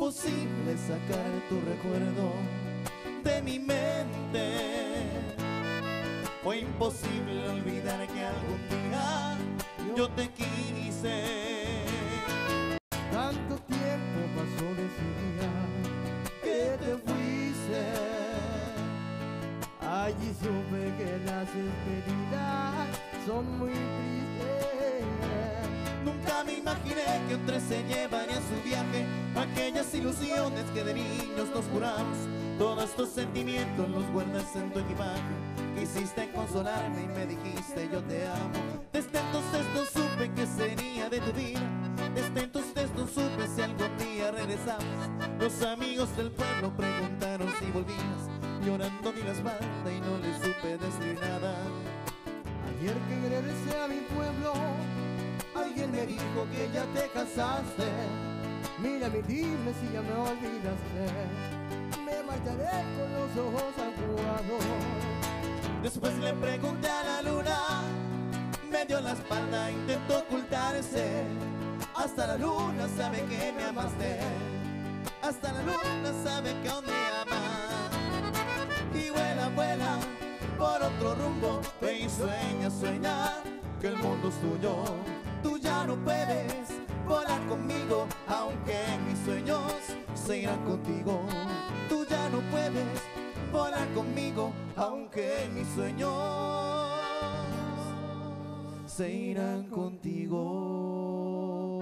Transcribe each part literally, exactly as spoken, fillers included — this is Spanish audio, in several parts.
imposible sacar tu recuerdo de mi mente. Fue imposible olvidar que algún día yo te quise. Tanto tiempo pasó desde el día Que te fuiste. allí supe que las despedidas son muy tristes. Nunca me imaginé que un tren se llevaría a su viaje aquellas ilusiones que de niños nos juramos. Todos estos sentimientos los guardas en tu equipaje. Quisiste consolarme y me dijiste yo te amo. Desde entonces no supe qué sería de tu vida. Desde entonces no supe si algún día regresabas. Los amigos del pueblo preguntaron si volvías. Llorando di la espalda y no les supe decir nada. Ayer que regresé a mi pueblo, alguien me dijo que ya te casaste. Mírame, dime si ya me olvidaste. Me marcharé con los ojos aguados. Después le pregunté a la luna, me dio la espalda, intentó ocultarse. Hasta la luna sabe que me amaste. Hasta la luna sabe que aún me amas. Y vuela, vuela por otro rumbo. Ve y sueña, sueña que el mundo es tuyo. Tú ya no puedes volar conmigo, aunque mis sueños se irán contigo. Tú ya no puedes volar conmigo, aunque mis sueños se irán contigo.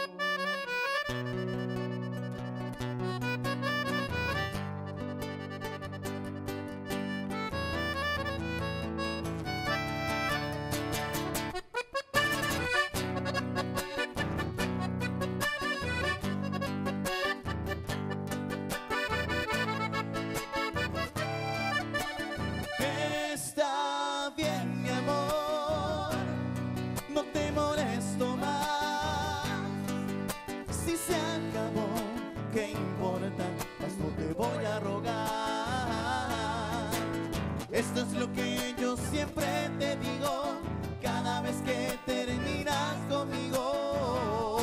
Voy a rogar. Esto es lo que yo siempre te digo cada vez que terminas conmigo.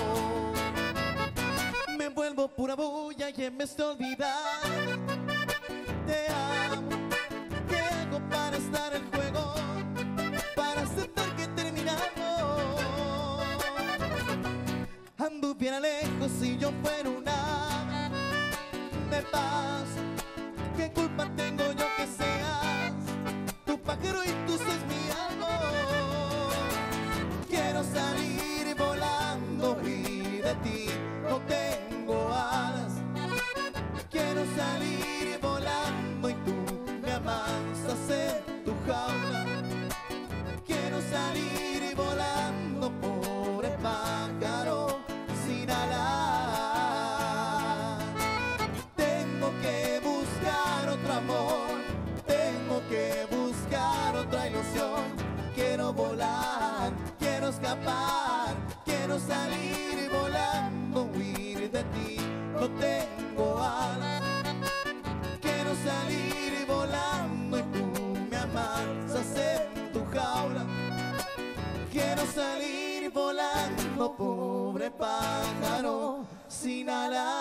Me vuelvo pura bulla y en vez de olvidar te amo. ¿Qué hago para estar en juego? Para aceptar que terminamos. Anduviera lejos si yo fuera una de paz. ¿Qué culpa tengo yo que seas tu pájaro y tú seas mi amor? Quiero salir volando y de ti no tengo alas. Quiero salir volando y tú me amansas en tu jaula. Quiero salir volando por el pájaro sin alas. Amor, tengo que buscar otra ilusión. Quiero volar, quiero escapar, quiero salir volando, huir de ti, no tengo alas. Quiero salir volando y tú me amansas en tu jaula. Quiero salir volando, pobre pájaro sin alas.